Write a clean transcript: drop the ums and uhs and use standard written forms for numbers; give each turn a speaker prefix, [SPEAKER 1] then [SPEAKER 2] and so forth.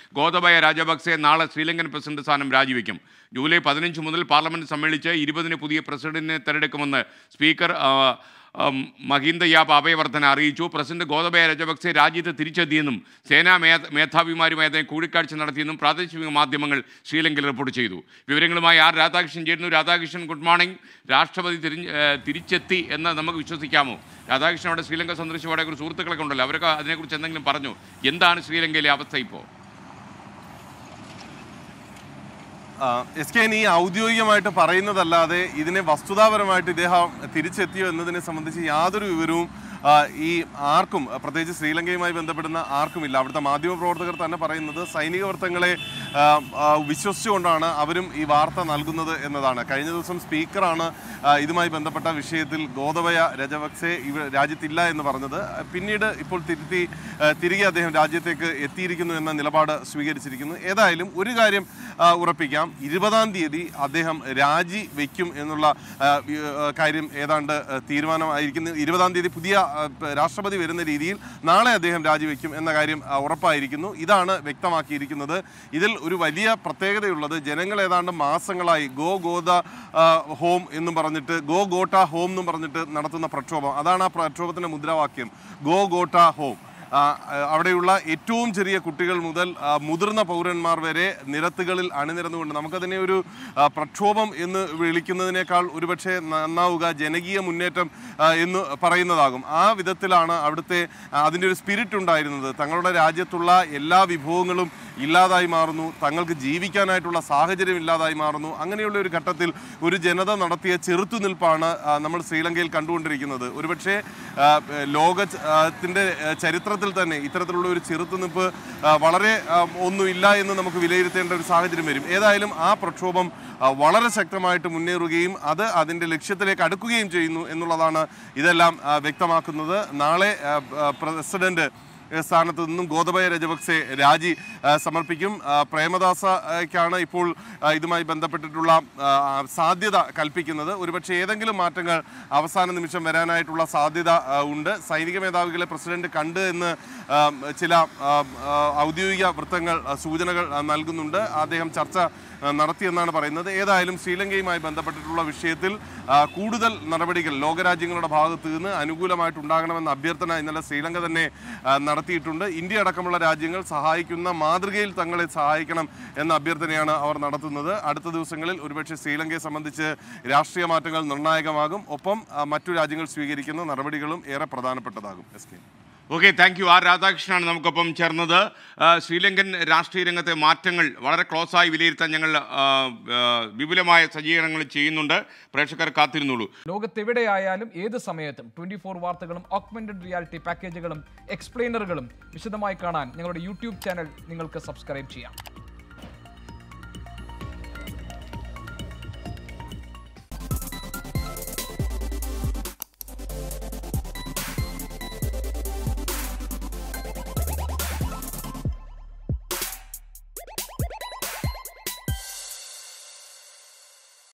[SPEAKER 1] ഗോതബയ രാജപക്സെ നാളെ ശ്രീലങ്കൻ പ്രസിഡന്റ് സ്ഥാനം രാജിവെക്കും. ജൂലൈ 15 മുതൽ പാർലമെന്റ് സമ്മേളിച്ച് 20-ന് പുതിയ പ്രസിഡന്റിനെ തെരഞ്ഞെടുക്കുമെന്ന് സ്പീക്കർ മഹിന്ദയാപ അഭയവർദ്ധന അറിയിച്ചു. പ്രസിഡന്റ് ഗോതബയ രാജപക്സെ രാജ്യത്ത് തിരിച്ചെത്തിയെന്നും സേനാ മേധാവിമാരുമായി കൂടിക്കാഴ്ച നടത്തിയെന്നും പ്രാദേശിക മാധ്യമങ്ങൾ ശ്രീലങ്കയിൽ റിപ്പോർട്ട് ചെയ്തു. വിവരങ്ങളുമായി ആർ രാധാകൃഷ്ണൻ ചേരുന്നു. Radhakrishnan, good morning. രാഷ്ട്രപതി തിരിച്ചെത്തി എന്ന് നമുക്ക് വിശ്വസിക്കാമോ? രാധാകൃഷ്ണൻ അവിടെ ശ്രീലങ്ക സന്ദർശിച്ചവിടെ ഒരു സുഹൃത്തുക്കളൊക്കെ ഉണ്ടല്ലോ, അവരൊക്കെ അതിനെക്കുറിച്ച് എന്തെങ്കിലും പറഞ്ഞു? എന്താണ് ശ്രീലങ്കയിലെ അവസ്ഥ ഇപ്പോൾ?
[SPEAKER 2] SK ഈ ഔദ്യോഗികമായിട്ട് പറയുന്നതല്ലാതെ ഇതിനെ വസ്തുതാപരമായിട്ട് ഇദ്ദേഹം തിരിച്ചെത്തിയോ എന്നതിനെ സംബന്ധിച്ച് യാതൊരു വിവരവും ഈ ആർക്കും, പ്രത്യേകിച്ച് ശ്രീലങ്കയുമായി ബന്ധപ്പെടുന്ന ആർക്കുമില്ല. അവിടുത്തെ മാധ്യമപ്രവർത്തകർ തന്നെ പറയുന്നത് സൈനിക വൃത്തങ്ങളെ വിശ്വസിച്ചുകൊണ്ടാണ് അവരും ഈ വാർത്ത നൽകുന്നത് എന്നതാണ്. കഴിഞ്ഞ ദിവസം സ്പീക്കറാണ് ഇതുമായി ബന്ധപ്പെട്ട വിഷയത്തിൽ ഗോതബയ രാജപക്സെ രാജ്യത്തില്ല എന്ന് പറഞ്ഞത്. പിന്നീട് ഇപ്പോൾ തിരികെ അദ്ദേഹം രാജ്യത്തേക്ക് എത്തിയിരിക്കുന്നു എന്ന നിലപാട് സ്വീകരിച്ചിരിക്കുന്നു. ഏതായാലും ഒരു കാര്യം ഉറപ്പിക്കാം, 20-ാം തീയതി അദ്ദേഹം രാജി വയ്ക്കും എന്നുള്ള കാര്യം ഏതാണ്ട് തീരുമാനമായിരിക്കുന്നു. 20-ാം തീയതി പുതിയ രാഷ്ട്രപതി വരുന്ന രീതിയിൽ നാളെ അദ്ദേഹം രാജിവെക്കും എന്ന കാര്യം ഉറപ്പായിരിക്കുന്നു. ഇതാണ് വ്യക്തമാക്കിയിരിക്കുന്നത്. ഇതിൽ ഒരു വലിയ പ്രത്യേകതയുള്ളത്, ജനങ്ങൾ ഏതാണ്ട് മാസങ്ങളായി ഗോ ഹോം എന്നും പറഞ്ഞിട്ട്, ഗോ ഗോട്ട ഹോം എന്നും പറഞ്ഞിട്ട് നടത്തുന്ന പ്രക്ഷോഭം, അതാണ് ആ പ്രക്ഷോഭത്തിൻ്റെ മുദ്രാവാക്യം, ഗോ ഗോട്ട ഹോം. അവിടെയുള്ള ഏറ്റവും ചെറിയ കുട്ടികൾ മുതൽ മുതിർന്ന പൗരന്മാർ വരെ നിരത്തുകളിൽ അണിനിരന്നുകൊണ്ട്, നമുക്കതിനെ ഒരു പ്രക്ഷോഭം എന്ന് വിളിക്കുന്നതിനേക്കാൾ ഒരുപക്ഷെ നന്നാവുക ജനകീയ മുന്നേറ്റം എന്ന് പറയുന്നതാകും. ആ വിധത്തിലാണ് അവിടുത്തെ അതിൻ്റെ ഒരു സ്പിരിറ്റ് ഉണ്ടായിരുന്നത്. തങ്ങളുടെ രാജ്യത്തുള്ള എല്ലാ വിഭവങ്ങളും ഇല്ലാതായി മാറുന്നു, തങ്ങൾക്ക് ജീവിക്കാനായിട്ടുള്ള സാഹചര്യം ഇല്ലാതായി മാറുന്നു. അങ്ങനെയുള്ള ഒരു ഘട്ടത്തിൽ ഒരു ജനത നടത്തിയ ചെറുത്തുനിൽപ്പാണ് നമ്മൾ ശ്രീലങ്കയിൽ കണ്ടുകൊണ്ടിരിക്കുന്നത്. ഒരുപക്ഷെ ലോകത്തിൻ്റെ ചരിത്രത്തിൽ തന്നെ ഇത്തരത്തിലുള്ള ഒരു ചെറുത്തുനിൽപ്പ് വളരെ ഒന്നുമില്ല എന്ന് നമുക്ക് വിലയിരുത്തേണ്ട ഒരു സാഹചര്യം വരും. ഏതായാലും ആ പ്രക്ഷോഭം വളരെ ശക്തമായിട്ട് മുന്നേറുകയും അത് അതിൻ്റെ ലക്ഷ്യത്തിലേക്ക് അടുക്കുകയും ചെയ്യുന്നു എന്നുള്ളതാണ് ഇതെല്ലാം വ്യക്തമാക്കുന്നത്. നാളെ പ്രസിഡന്റ് സ്ഥാനത്ത് നിന്നും ഗോതബയ രാജപക്സെ രാജി സമർപ്പിക്കും. പ്രേമദാസയ്ക്കാണ് ഇപ്പോൾ ഇതുമായി ബന്ധപ്പെട്ടിട്ടുള്ള സാധ്യത കൽപ്പിക്കുന്നത്. ഒരുപക്ഷെ ഏതെങ്കിലും മാറ്റങ്ങൾ അവസാന നിമിഷം വരാനായിട്ടുള്ള സാധ്യത ഉണ്ട്. സൈനിക മേധാവികളെ പ്രസിഡന്റ് കണ്ട് എന്ന് ചില ഔദ്യോഗിക വൃത്തങ്ങൾ സൂചനകൾ നൽകുന്നുണ്ട്. അദ്ദേഹം ചർച്ച നടത്തിയെന്നാണ് പറയുന്നത്. ഏതായാലും ശ്രീലങ്കയുമായി ബന്ധപ്പെട്ടിട്ടുള്ള വിഷയത്തിൽ കൂടുതൽ നടപടികൾ ലോകരാജ്യങ്ങളുടെ ഭാഗത്തു നിന്ന് അനുകൂലമായിട്ടുണ്ടാകണമെന്ന അഭ്യർത്ഥന ഇന്നലെ ശ്രീലങ്ക തന്നെ നടത്തിയിട്ടുണ്ട്. ഇന്ത്യ അടക്കമുള്ള രാജ്യങ്ങൾ സഹായിക്കുന്ന മാതൃകയിൽ തങ്ങളെ സഹായിക്കണം എന്ന അഭ്യർത്ഥനയാണ് അവർ നടത്തുന്നത്. അടുത്ത ദിവസങ്ങളിൽ ഒരുപക്ഷെ ശ്രീലങ്കയെ സംബന്ധിച്ച് രാഷ്ട്രീയ മാറ്റങ്ങൾ നിർണായകമാകും. ഒപ്പം മറ്റു രാജ്യങ്ങൾ സ്വീകരിക്കുന്ന നടപടികളും ഏറെ പ്രധാനപ്പെട്ടതാകും.
[SPEAKER 1] Okay, thank you. ആർ രാധാകൃഷ്ണനാണ് നമുക്കൊപ്പം ചേർന്നത്. ശ്രീലങ്കൻ രാഷ്ട്രീയ രംഗത്തെ മാറ്റങ്ങൾ വളരെ ക്ലോസായി വിലയിരുത്താൻ ഞങ്ങൾ വിപുലമായ സജ്ജീകരണങ്ങൾ ചെയ്യുന്നുണ്ട്. പ്രേക്ഷകർ കാത്തിരുന്നുള്ളൂ.
[SPEAKER 3] ലോകത്തെവിടെയായാലും ഏത് സമയത്തും 24 വാർത്തകളും ഓഗ്മെന്റഡ് റിയാലിറ്റി പാക്കേജുകളും എക്സ്പ്ലെയിനറുകളും വിശദമായി കാണാൻ ഞങ്ങളുടെ യൂട്യൂബ് ചാനൽ നിങ്ങൾക്ക് സബ്സ്ക്രൈബ് ചെയ്യാം.